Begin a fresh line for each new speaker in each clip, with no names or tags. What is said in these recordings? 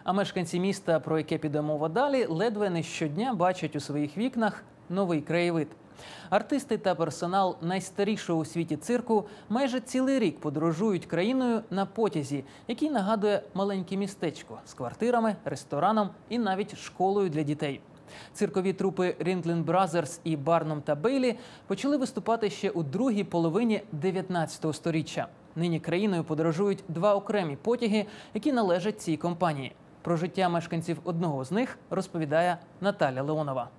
А мешканці міста, про яке піде мова далі, ледве не щодня бачать у своїх вікнах новий краєвид. Артисти та персонал найстарішого у світі цирку майже цілий рік подорожують країною на потязі, який нагадує маленьке містечко з квартирами, рестораном і навіть школою для дітей. Циркові трупи Ringling Brothers і Барнум та Бейлі почали виступати ще у другій половині 19 сторіччя. Нині країною подорожують два окремі потяги, які належать цій компанії. Про життя мешканців одного з них розповідає Наталя Леонова.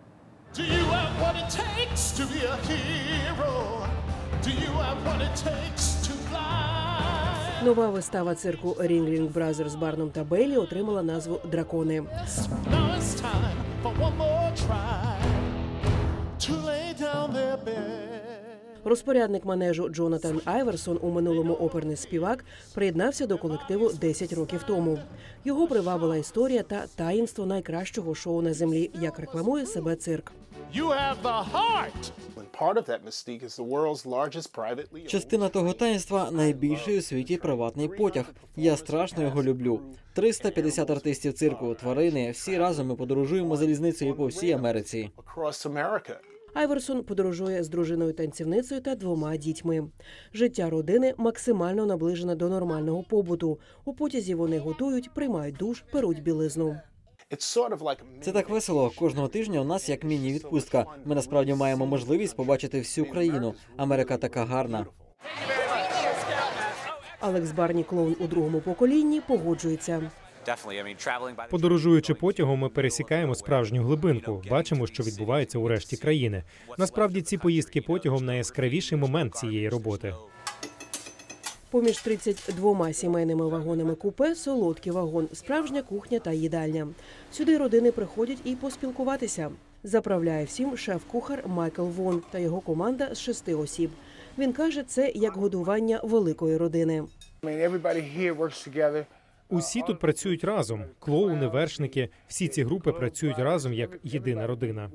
Нова вистава цирку Ringling Brothers Барнум та Бейлі отримала назву «Дракони». Розпорядник манежу Джонатан Айверсон, у минулому оперний співак, приєднався до колективу 10 років тому. Його привабила історія та таїнство найкращого шоу на землі, як рекламує себе цирк.
Частина того таїнства – найбільший у світі приватний потяг. Я страшно його люблю. 350 артистів цирку, тварини – всі разом ми подорожуємо залізницею по всій Америці.
Айверсон подорожує з дружиною-танцівницею та 2 дітьми. Життя родини максимально наближене до нормального побуту. У потязі вони готують, приймають душ, перуть білизну.
Це так весело. Кожного тижня у нас як міні-відпустка. Ми насправді маємо можливість побачити всю країну. Америка така гарна.
Алекс Барні, клоун у другому поколінні, погоджується.
Подорожуючи потягом, ми пересікаємо справжню глибинку, бачимо, що відбувається у решті країни. Насправді, ці поїздки потягом – найяскравіший момент цієї роботи.
Поміж 32 сімейними вагонами купе – солодкий вагон, справжня кухня та їдальня. Сюди родини приходять і поспілкуватися. Заправляє всім шеф-кухар Майкл Вон та його команда з 6 осіб. Він каже, це як годування великої родини.
Усі тут працюють разом. Клоуни, вершники – всі ці групи працюють разом як єдина родина.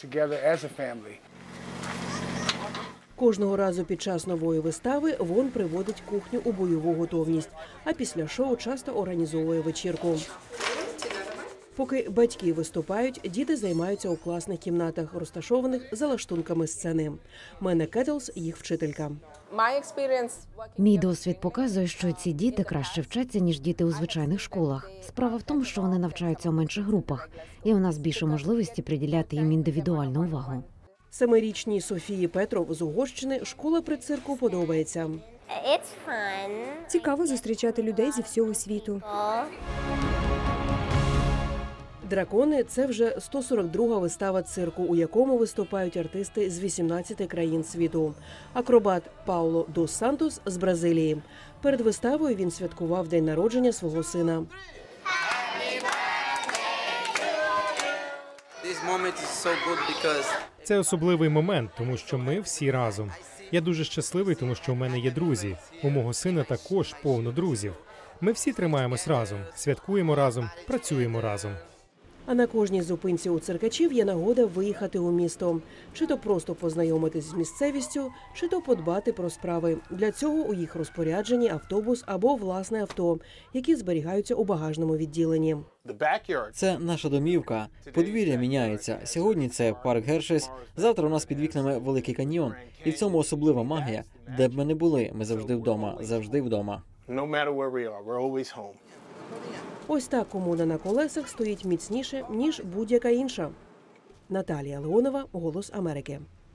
Кожного разу під час нової вистави Вон приводить кухню у бойову готовність, а після шоу часто організовує вечірку. Поки батьки виступають, діти займаються у класних кімнатах, розташованих за лаштунками сцени. Мене Кеттлс – їх вчителька.
Мій досвід показує, що ці діти краще вчаться, ніж діти у звичайних школах. Справа в тому, що вони навчаються у менших групах, і у нас більше можливості приділяти їм індивідуальну увагу.
7-річній Софії Петров з Угорщини школа при цирку подобається.
Цікаво зустрічати людей зі всього світу.
«Дракони» – це вже 142-га вистава цирку, у якому виступають артисти з 18 країн світу. Акробат Пауло Дос Сантос з Бразилії. Перед виставою він святкував день народження свого сина.
Це особливий момент, тому що ми всі разом. Я дуже щасливий, тому що у мене є друзі. У мого сина також повно друзів. Ми всі тримаємось разом, святкуємо разом, працюємо разом.
А на кожній зупинці у циркачів є нагода виїхати у місто. Чи то просто познайомитись з місцевістю, чи то подбати про справи. Для цього у їх розпорядженні автобус або власне авто, які зберігаються у багажному відділенні.
Це наша домівка. Подвір'я міняється. Сьогодні це парк Гершес, завтра у нас під вікнами Великий каньйон. І в цьому особлива магія. Де б ми не були, ми завжди вдома, завжди вдома.
Ось так комуна на колесах стоїть міцніше, ніж будь-яка інша. Наталія Леонова, «Голос Америки».